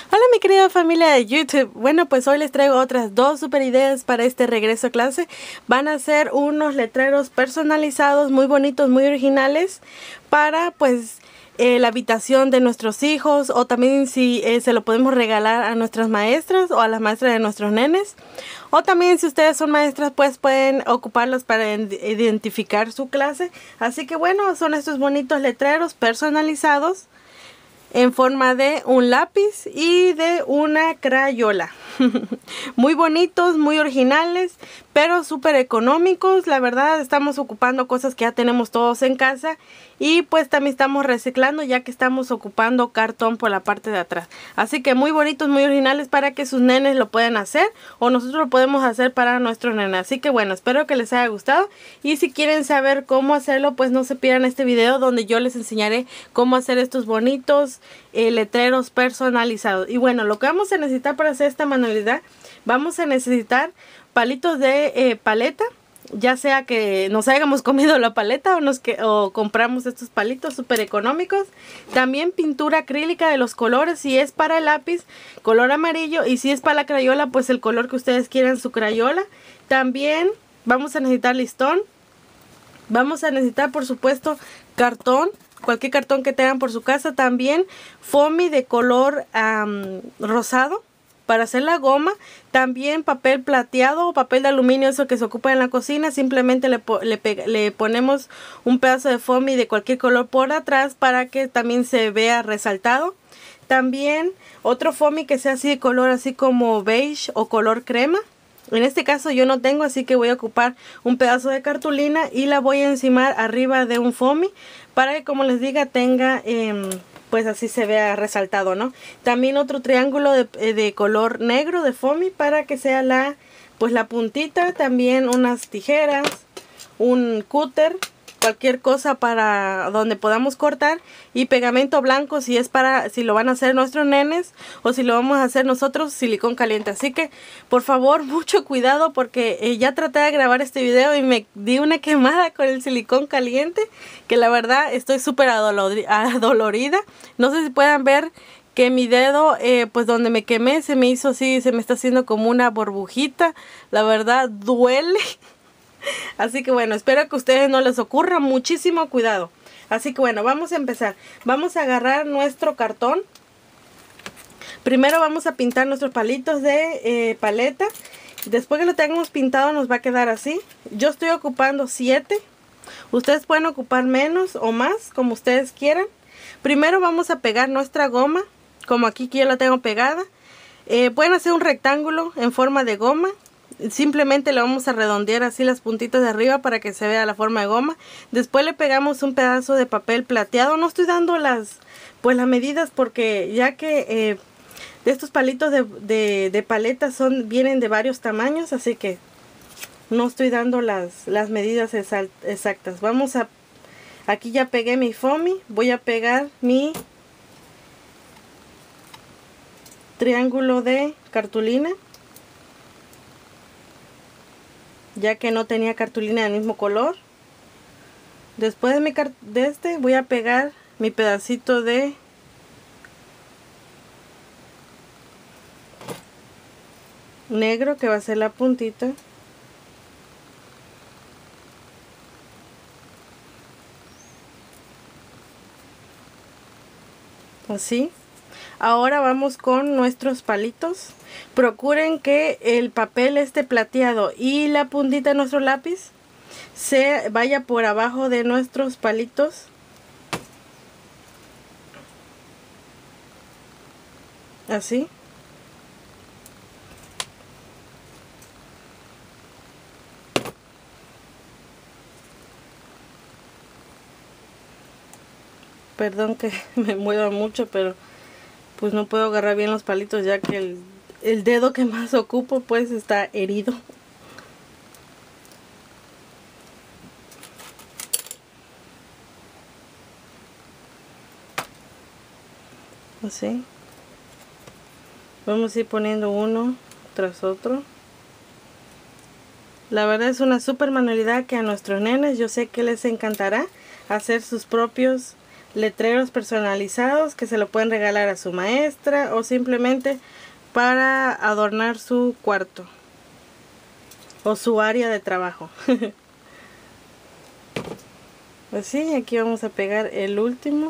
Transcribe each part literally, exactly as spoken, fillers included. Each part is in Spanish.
Hola mi querida familia de YouTube. Bueno, pues hoy les traigo otras dos super ideas para este regreso a clase. Van a ser unos letreros personalizados muy bonitos, muy originales para pues eh, la habitación de nuestros hijos, o también si eh, se lo podemos regalar a nuestras maestras o a las maestras de nuestros nenes, o también si ustedes son maestras pues pueden ocuparlos para identificar su clase. Así que bueno, son estos bonitos letreros personalizados en forma de un lápiz y de una crayola. Muy bonitos, muy originales, pero súper económicos. La verdad, estamos ocupando cosas que ya tenemos todos en casa, y pues también estamos reciclando, ya que estamos ocupando cartón por la parte de atrás. Así que muy bonitos, muy originales para que sus nenes lo puedan hacer, o nosotros lo podemos hacer para nuestros nenes. Así que bueno, espero que les haya gustado, y si quieren saber cómo hacerlo, pues no se pierdan este video donde yo les enseñaré cómo hacer estos bonitos eh, letreros personalizados. Y bueno, lo que vamos a necesitar para hacer esta manualidad, vamos a necesitar palitos de eh, paleta, ya sea que nos hayamos comido la paleta o, nos que, o compramos estos palitos súper económicos. También pintura acrílica de los colores, si es para el lápiz, color amarillo, y si es para la crayola, pues el color que ustedes quieran su crayola. También vamos a necesitar listón. Vamos a necesitar, por supuesto, cartón, cualquier cartón que tengan por su casa. También foamy de color um, rosado para hacer la goma. También papel plateado o papel de aluminio, eso que se ocupa en la cocina. Simplemente le, le, le ponemos un pedazo de foamy de cualquier color por atrás para que también se vea resaltado. También otro foamy que sea así de color así como beige o color crema. En este caso yo no tengo, así que voy a ocupar un pedazo de cartulina y la voy a encimar arriba de un foamy para que, como les diga, tenga eh, pues así se vea resaltado, ¿no? También otro triángulo de, de color negro de foamy para que sea la pues la puntita. También unas tijeras, un cúter, cualquier cosa para donde podamos cortar, y pegamento blanco si es para, si lo van a hacer nuestros nenes o si lo vamos a hacer nosotros, silicón caliente. Así que por favor mucho cuidado, porque eh, ya traté de grabar este video y me di una quemada con el silicón caliente, que la verdad estoy súper adolorida. No sé si puedan ver que mi dedo, eh, pues donde me quemé, se me hizo así, se me está haciendo como una burbujita. La verdad duele. Así que bueno, espero que a ustedes no les ocurra. Muchísimo cuidado. Así que bueno, vamos a empezar. Vamos a agarrar nuestro cartón. Primero vamos a pintar nuestros palitos de eh, paleta. Después que lo tengamos pintado nos va a quedar así. Yo estoy ocupando siete. Ustedes pueden ocupar menos o más, como ustedes quieran. Primero vamos a pegar nuestra goma, como aquí que yo la tengo pegada. Eh, pueden hacer un rectángulo en forma de goma. Simplemente le vamos a redondear así las puntitas de arriba para que se vea la forma de goma. Después le pegamos un pedazo de papel plateado. No estoy dando las pues las medidas, porque ya que eh, de estos palitos de, de, de paleta son vienen de varios tamaños, así que no estoy dando las, las medidas exactas. Vamos a, aquí ya pegué mi foamy. Voy a pegar mi triángulo de cartulina, ya que no tenía cartulina del mismo color. Después de, mi de este voy a pegar mi pedacito de negro, que va a ser la puntita. Así. Ahora vamos con nuestros palitos. Procuren que el papel esté plateado y la puntita de nuestro lápiz se vaya por abajo de nuestros palitos. Así. Perdón que me mueva mucho, pero pues no puedo agarrar bien los palitos, ya que el, el dedo que más ocupo pues está herido. Así. Vamos a ir poniendo uno tras otro. La verdad es una super manualidad que a nuestros nenes yo sé que les encantará hacer sus propios letreros personalizados que se lo pueden regalar a su maestra o simplemente para adornar su cuarto o su área de trabajo. Así, aquí vamos a pegar el último.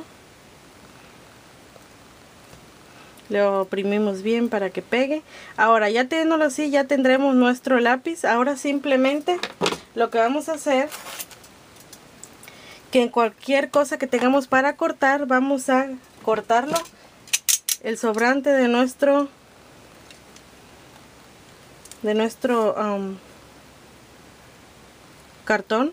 Lo oprimimos bien para que pegue. Ahora, ya teniéndolo así, ya tendremos nuestro lápiz. Ahora simplemente lo que vamos a hacer, que en cualquier cosa que tengamos para cortar, vamos a cortarlo, el sobrante de nuestro de nuestro um, cartón.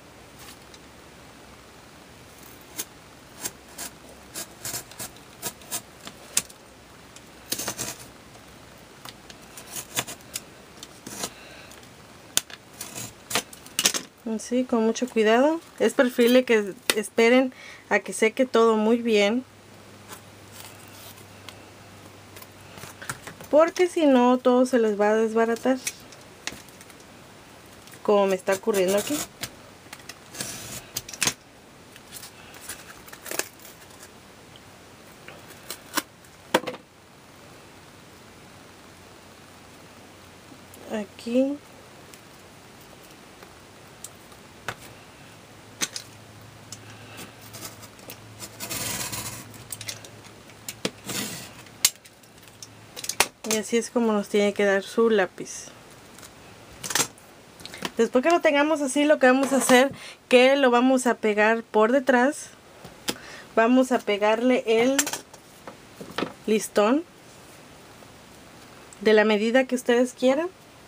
Así, con mucho cuidado. Es preferible que esperen a que seque todo muy bien, porque si no todo se les va a desbaratar, como me está ocurriendo aquí. Aquí y así es como nos tiene que dar su lápiz. Después que lo tengamos así, lo que vamos a hacer, que lo vamos a pegar por detrás. Vamos a pegarle el listón de la medida que ustedes quieran.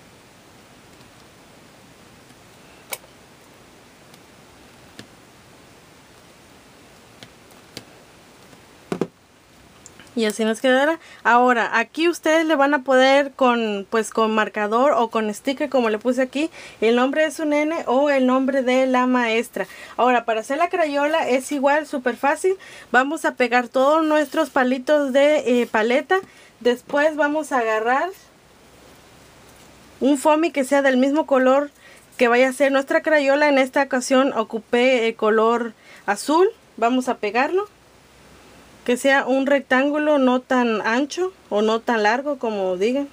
Y así nos quedará. Ahora, aquí ustedes le van a poder con, pues, con marcador o con sticker, como le puse aquí, el nombre de su nene o el nombre de la maestra. Ahora, para hacer la crayola es igual, súper fácil. Vamos a pegar todos nuestros palitos de eh, paleta. Después vamos a agarrar un foamy que sea del mismo color que vaya a ser nuestra crayola. En esta ocasión ocupé el color azul. Vamos a pegarlo. Que sea un rectángulo no tan ancho o no tan largo, como digan.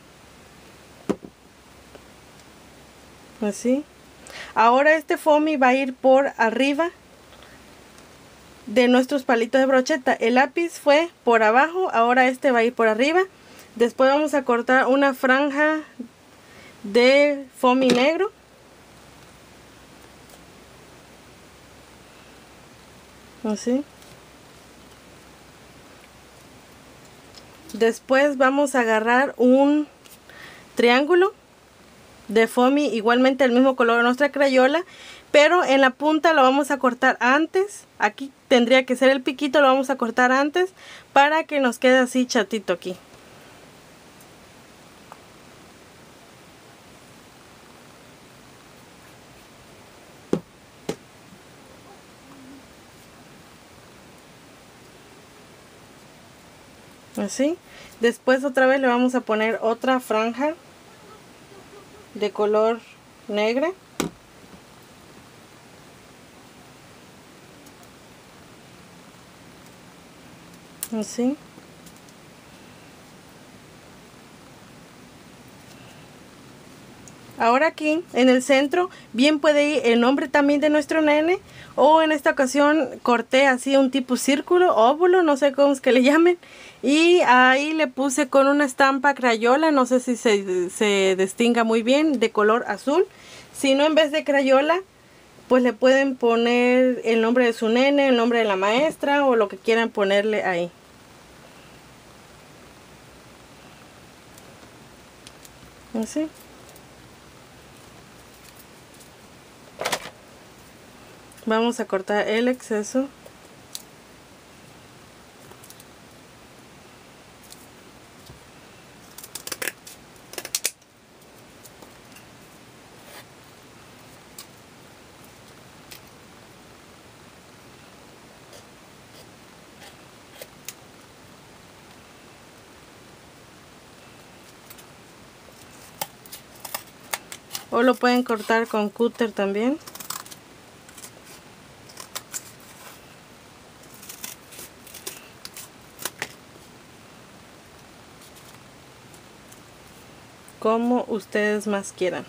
Así. Ahora este foamy va a ir por arriba de nuestros palitos de brocheta. El lápiz fue por abajo, ahora este va a ir por arriba. Después vamos a cortar una franja de foamy negro. Así. Después vamos a agarrar un triángulo de foamy, igualmente el mismo color de nuestra crayola, pero en la punta lo vamos a cortar antes. Aquí tendría que ser el piquito, lo vamos a cortar antes para que nos quede así chatito aquí. Así. Después otra vez le vamos a poner otra franja de color negro. Así. Ahora aquí en el centro bien puede ir el nombre también de nuestro nene, o en esta ocasión corté así un tipo círculo, óvulo, no sé cómo es que le llamen, y ahí le puse con una estampa crayola, no sé si se, se distinga muy bien, de color azul. Si no, en vez de crayola, pues le pueden poner el nombre de su nene, el nombre de la maestra o lo que quieran ponerle ahí. Así. Vamos a cortar el exceso. O lo pueden cortar con cúter también. como ustedes más quieran.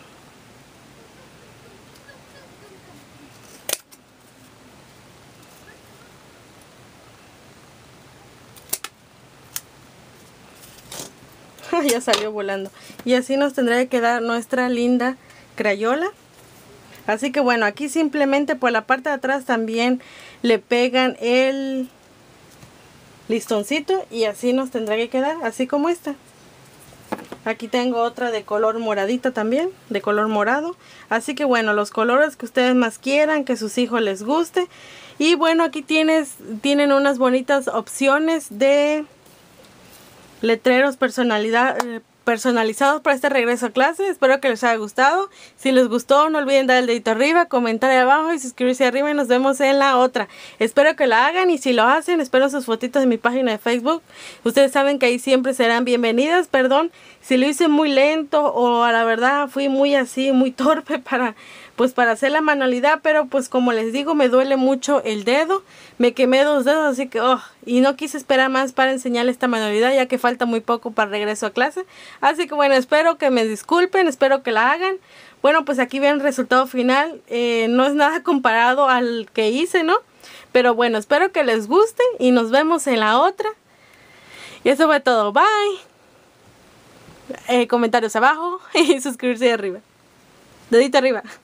Ya salió volando. Y así nos tendrá que quedar nuestra linda crayola. Así que bueno, aquí simplemente por la parte de atrás también le pegan el listoncito y así nos tendrá que quedar, así como esta. Aquí tengo otra de color moradita también, de color morado. Así que bueno, los colores que ustedes más quieran, que sus hijos les guste. Y bueno, aquí tienes, tienen unas bonitas opciones de letreros personalidad, personalizados para este regreso a clase. Espero que les haya gustado. Si les gustó, no olviden dar el dedito arriba, comentar ahí abajo y suscribirse arriba, y nos vemos en la otra. Espero que la hagan, y si lo hacen, espero sus fotitos en mi página de Facebook. Ustedes saben que ahí siempre serán bienvenidas. Perdón si lo hice muy lento, o a la verdad fui muy así, muy torpe para, pues para hacer la manualidad, pero pues como les digo, me duele mucho el dedo. Me quemé dos dedos, así que oh, y no quise esperar más para enseñarles esta manualidad, ya que falta muy poco para el regreso a clase. Así que bueno, espero que me disculpen, espero que la hagan. Bueno, pues aquí ven el resultado final. Eh, no es nada comparado al que hice, ¿no? Pero bueno, espero que les guste y nos vemos en la otra. Y eso fue todo. Bye. Eh, comentarios abajo y suscribirse arriba. Dedito arriba.